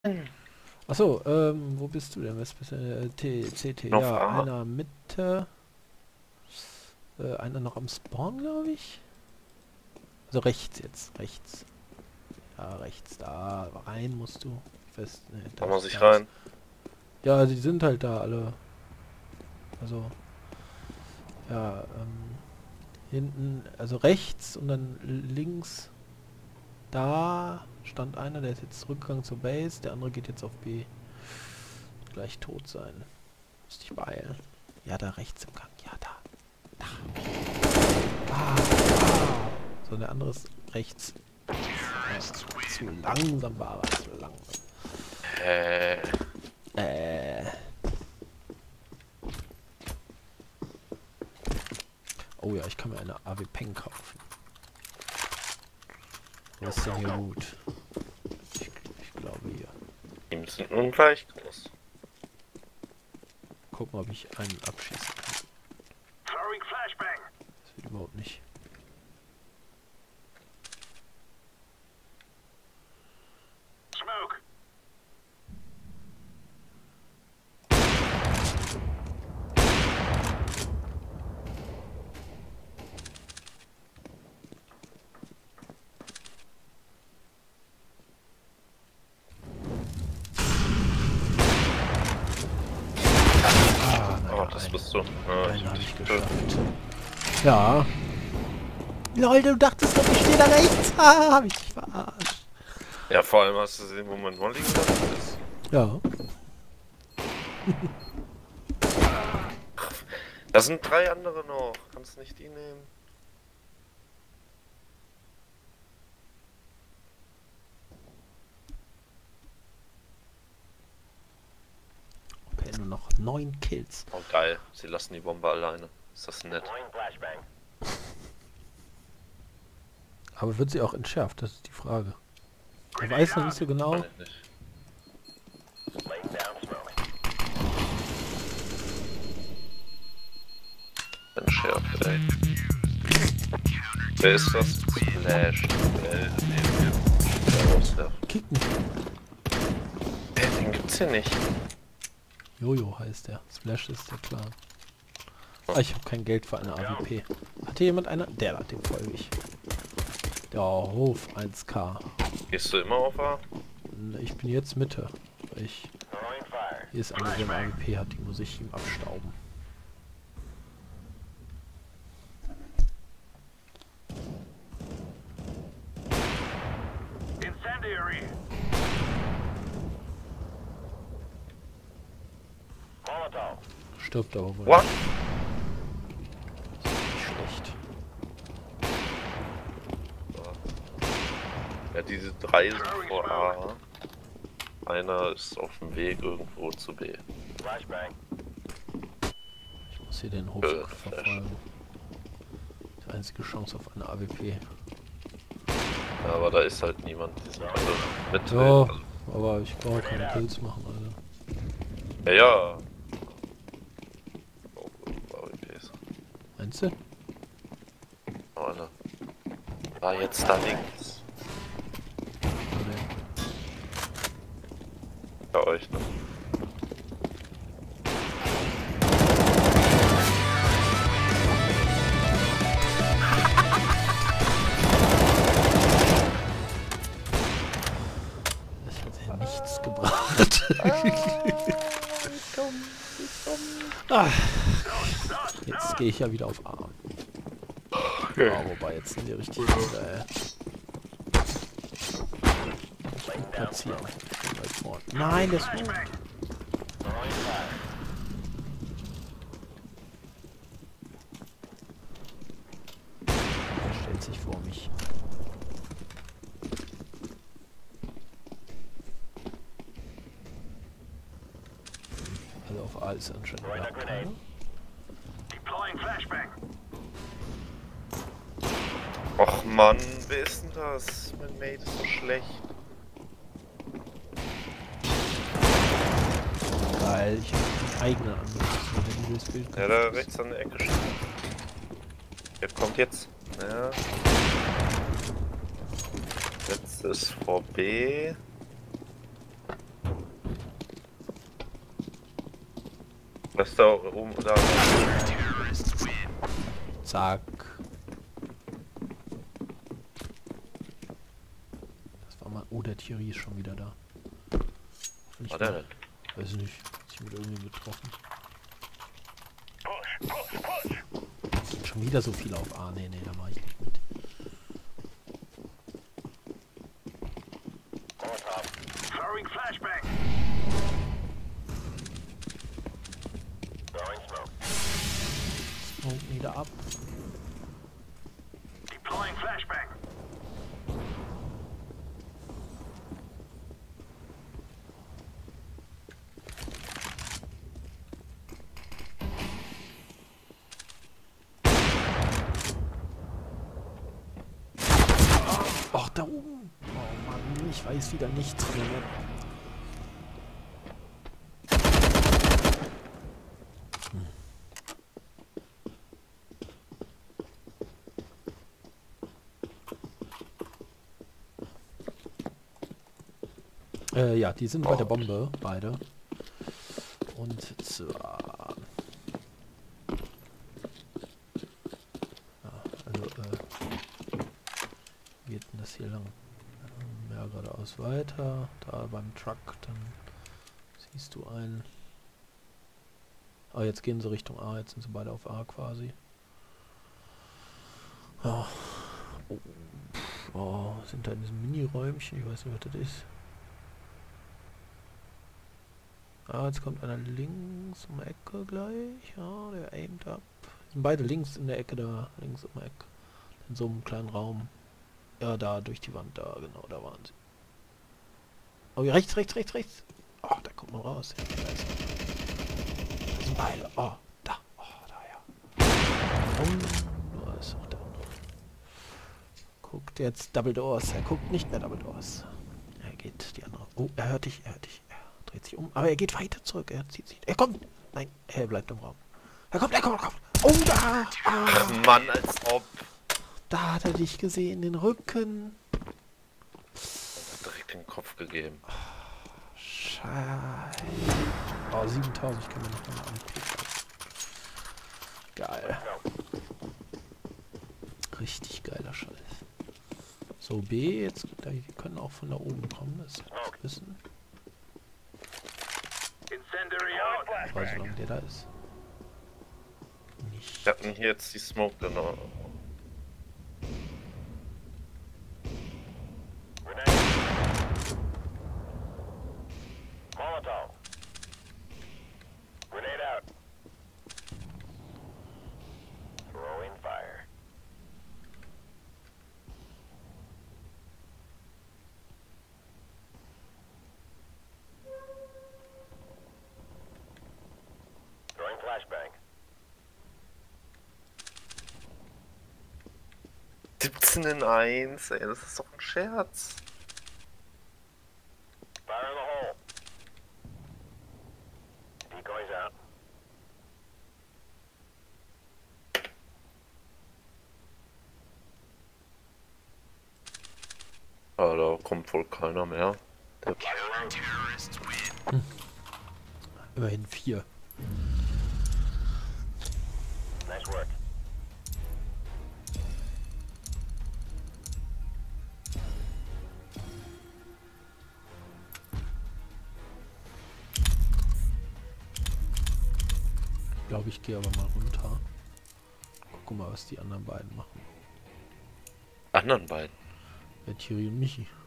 Achso, wo bist du denn? Was bist du? CT, Auf ja, A. einer Mitte. Einer noch am Spawn, glaube ich. Also rechts jetzt, rechts. Ja, rechts, da rein musst du. Fest, ne, Da da muss ist ich da ist. rein. Ja, die sind halt da alle. Also, ja, hinten, also rechts und dann links. Da stand einer, der ist jetzt zurückgegangen zur Base. Der andere geht jetzt auf B. Gleich tot sein. Muss dich beeilen. Ja, da rechts im Gang. Ja, da. Da. So, der andere ist rechts. Zu langsam war er, zu langsam. Äh, Oh ja, ich kann mir eine AW Peng kaufen. Was ist denn hier gut? Ich glaube hier. Teams sind nun gleich groß. Gucken, ob ich einen abschießen kann. Das wird überhaupt nicht. Oh, das bist du. Ja, Einen habe ich geschafft. geschafft. Ja. Lol, du dachtest doch, ich stehe da rechts. Ah, hab ich dich verarscht. Ja, vor allem hast du gesehen, wo mein Molly gelandet ist. Ja. Da sind 3 andere noch. Kannst du nicht die nehmen? Okay, nur noch 9 Kills. Oh, geil. Sie lassen die Bombe alleine. Ist das nett? Aber wird sie auch entschärft? Das ist die Frage. Ich weiß noch nicht so genau. Kann ich nicht. Entschärft, ey. Wer ist das? Flash. Kicken. Den gibt's hier nicht. Jojo heißt der. Splash ist der Clan. Ah, ich habe kein Geld für eine AWP. Hat hier jemand eine? Der da, dem folge ich. Der Hof 1K. Gehst du immer auf A? Ich bin jetzt Mitte. Weil hier ist einer, der eine AWP hat, die muss ich ihm abstauben. Stirbt aber wohl. What? Das ist nicht schlecht. Ja, diese 3 sind vor A. Einer ist auf dem Weg irgendwo zu B. Ich muss hier den Hof verfolgen. Die einzige Chance auf eine AWP. Ja, aber da ist halt niemand. Die sind alle mit. Ja, aber ich brauche keine Kills machen, Alter. Ja, ja. Oh, AWPs. Meinst du? Alle. Ah, jetzt da links. Bei euch, ne? Das hat ja nichts gebracht. Ah, jetzt gehe ich ja wieder auf A. Okay. Ja, wobei jetzt sind die richtig viele, gut platzieren. Weit vorne. Nein, das ist gut. Er stellt sich vor mich. Also auf A ist anscheinend überhaupt keiner. Och Mann, wer ist denn das? Mein Mate ist so schlecht. Geil, ich hab einen eigenen Angriff, wenn du das Bild Ja, da rechts an der Ecke steht. Der kommt jetzt. Ja. Letztes vor B. Was da oben da? Zack. Das war mal... Oh, der Thierry ist schon wieder da. War der denn? Weiß nicht. Hat sich mit irgendwie getroffen. Schon wieder so viel auf A. Nee, da mache ich nicht mit. Smoke wieder ab. Ach, da oben. Oh Mann, ich weiß wieder nichts von der Map. Ja, die sind bei der Bombe, beide. Und zwar... Ja, also, wie geht denn das hier lang? Ja, geradeaus weiter. Da beim Truck, dann siehst du einen. Ah, jetzt gehen sie Richtung A, jetzt sind sie beide auf A quasi. Ja. Oh, oh, sind da in diesem Mini-Räumchen, ich weiß nicht, was das ist. Ah, jetzt kommt einer links um die Ecke gleich. Ja, der aimt ab. Sind beide links in der Ecke da. Links um die Ecke. In so einem kleinen Raum. Ja, da durch die Wand. Da, genau, da waren sie. Oh, ja, rechts. Oh, da kommt man raus. Ja, da sind beide. Oh, da. Oh, da, ja. Oh, da ist auch der andere. Guckt jetzt Double Doors. Er guckt nicht mehr Double Doors. Er geht die andere. Oh, er hört dich. Dreht sich um, aber er geht weiter zurück. Er zieht sich. Er kommt! Nein, er bleibt im Raum. Er kommt! Oh, da! Ach Mann, als ob. Da hat er dich gesehen, den Rücken. Hat direkt den Kopf gegeben. Scheiße. Oh, 7000, ich kann mir noch mal angucken. Geil. Richtig geiler Scheiß. So, B, jetzt, die können auch von da oben kommen, das wissen. Ich weiß, solange der da ist. Nicht. Wir hatten hier jetzt die Smoke, genau. Molotov. Grenade out. Throwing fire. Throwing flashbang. 17 in 1, ey, das ist doch ein Scherz. Fire in the hole. Decoys out. Aber da kommt wohl keiner mehr. Der Immerhin 4. Nice work. Ich glaube, ich gehe aber mal runter. Guck mal, was die anderen beiden machen. anderen beiden. Ja, Thierry und Michi.